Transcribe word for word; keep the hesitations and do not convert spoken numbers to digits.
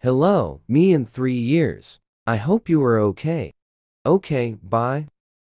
Hello, me in three years. I hope you are okay. Okay, bye.